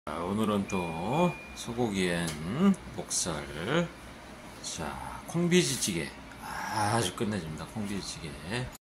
자, 오늘은 또 소고기엔 목살, 자 콩비지찌개 아주 끝내줍니다. 콩비지찌개